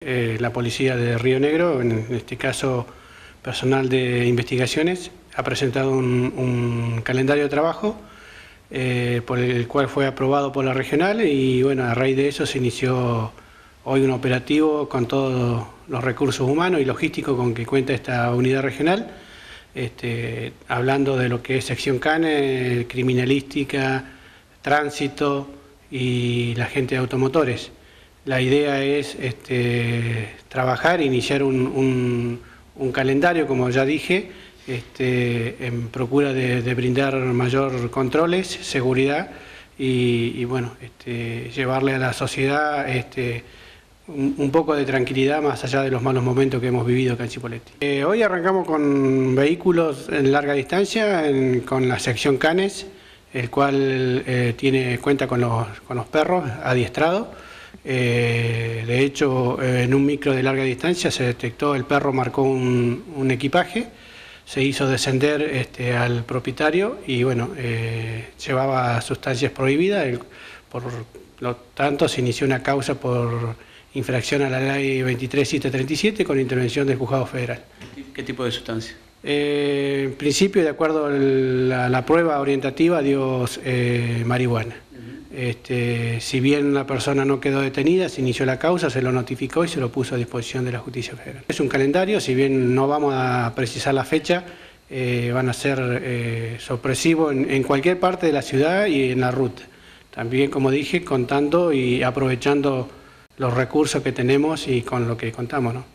La policía de Río Negro, en este caso personal de investigaciones, ha presentado un calendario de trabajo por el cual fue aprobado por la regional y bueno, a raíz de eso se inició hoy un operativo con todos los recursos humanos y logísticos con que cuenta esta unidad regional, hablando de lo que es sección CANE, criminalística, tránsito y la gente de automotores. La idea es trabajar, iniciar un calendario, como ya dije, en procura de brindar mayor controles, seguridad y bueno, llevarle a la sociedad un poco de tranquilidad más allá de los malos momentos que hemos vivido acá en Chipoleti. Hoy arrancamos con vehículos en larga distancia, con la sección Canes, el cual cuenta con los perros adiestrados. De hecho, en un micro de larga distancia se detectó, el perro marcó un equipaje, se hizo descender al propietario y bueno, llevaba sustancias prohibidas, por lo tanto se inició una causa por infracción a la ley 23.737 con intervención del Juzgado Federal. ¿Qué tipo de sustancia? En principio, de acuerdo a la prueba orientativa, dio marihuana. Si bien la persona no quedó detenida, se inició la causa, se lo notificó y se lo puso a disposición de la Justicia Federal. Es un calendario, si bien no vamos a precisar la fecha, van a ser sorpresivos en cualquier parte de la ciudad y en la ruta. También, como dije, contando y aprovechando los recursos que tenemos y con lo que contamos, ¿no?